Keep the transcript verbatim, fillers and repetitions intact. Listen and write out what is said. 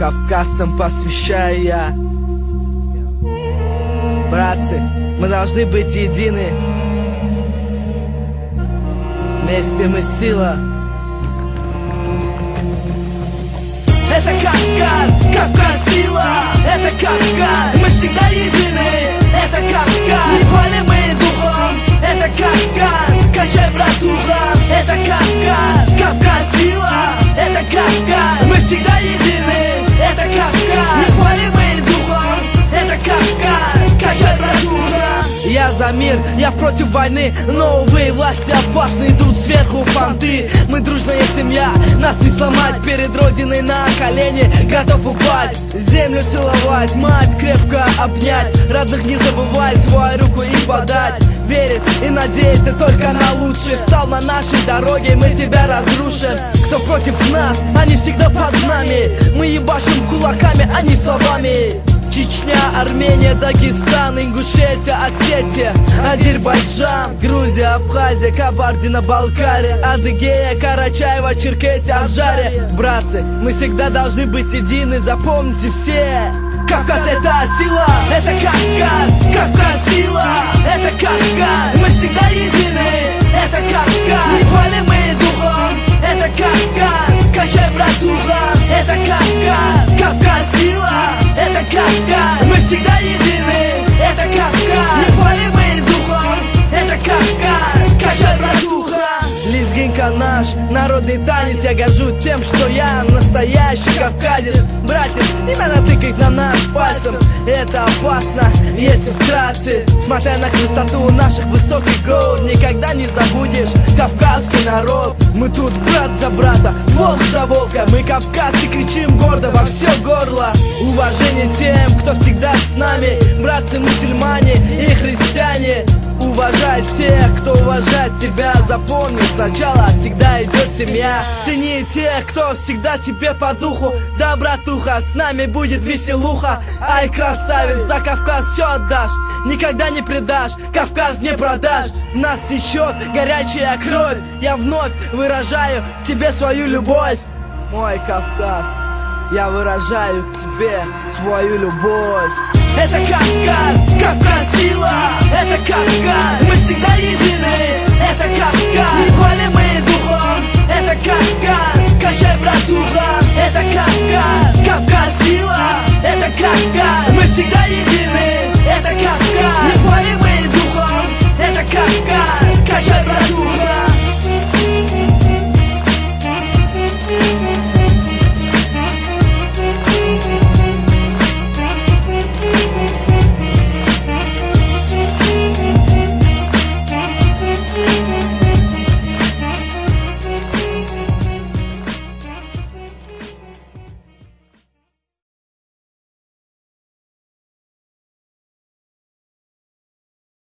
кавказцам посвящаю я. Братцы, мы должны быть едины. Вместе мы сила. Это Кавказ, Кавказ сила. Это Кавказ, мы всегда едины. Это Кавказ, не хвалим мы духом. Это Кавказ, качай, братуха. Это Кавказ, Кавказ сила. Это Кавказ, мы всегда едины. Это Кавказ, не хвалим мы духом. Это Кавказ, качай, братуха. Я за мир, я против войны. Новые власти опасны, идут сверху понты. Мы дружная семья, нас не сломать. Перед родиной на колени готов упасть, землю целовать, мать крепко обнять, родных не забывать, свою руку и подать. Верить и надеяться только на лучшее. Встал на нашей дороге, мы тебя разрушим. Кто против нас, они всегда под нами. Мы ебашим кулаками, а не словами. Чечня, Армения, Дагестан, Ингушетия, Осетия, Азербайджан, Грузия, Абхазия, Кабардино-Балкария, Адыгея, Карачаево, Черкесия, Аджария. Братцы, мы всегда должны быть едины, запомните все. Кавказ — это сила, это Кавказ, Кавказ сила, это Кавказ, мы всегда едины, это Кавказ, не хвалим мы духом, это Кавказ, качай, братуха, это Кавказ, Кавказ сила, это Кавказ, мы всегда едины, это Кавказ, не хвалим мы духом, это Кавказ, качай, братуха. Лезгинка наш, народный танец, я горжусь тем, что я настоящий кавказец. Братец, именно тыкать на нас пальцем, это опасно, если вкратце. Смотря на красоту наших высоких гор, никогда не забудешь кавказский народ. Мы тут брат за брата, волк за волка. Мы кавказцы, кричим гордо во все горло. Уважение тем, кто всегда с нами, братцы мусульмане и христиане. Уважай тех, кто уважает тебя. Запомни, сначала всегда идет семья. Цени тех, кто всегда тебе по духу. Да, братуха, с нами будет веселуха. Ай, красавец, за Кавказ все отдашь, никогда не предашь, Кавказ не продашь. В нас течет горячая кровь. Я вновь выражаю тебе свою любовь. Мой Кавказ, я выражаю к тебе свою любовь. Это Кавказ, Кавказ сила.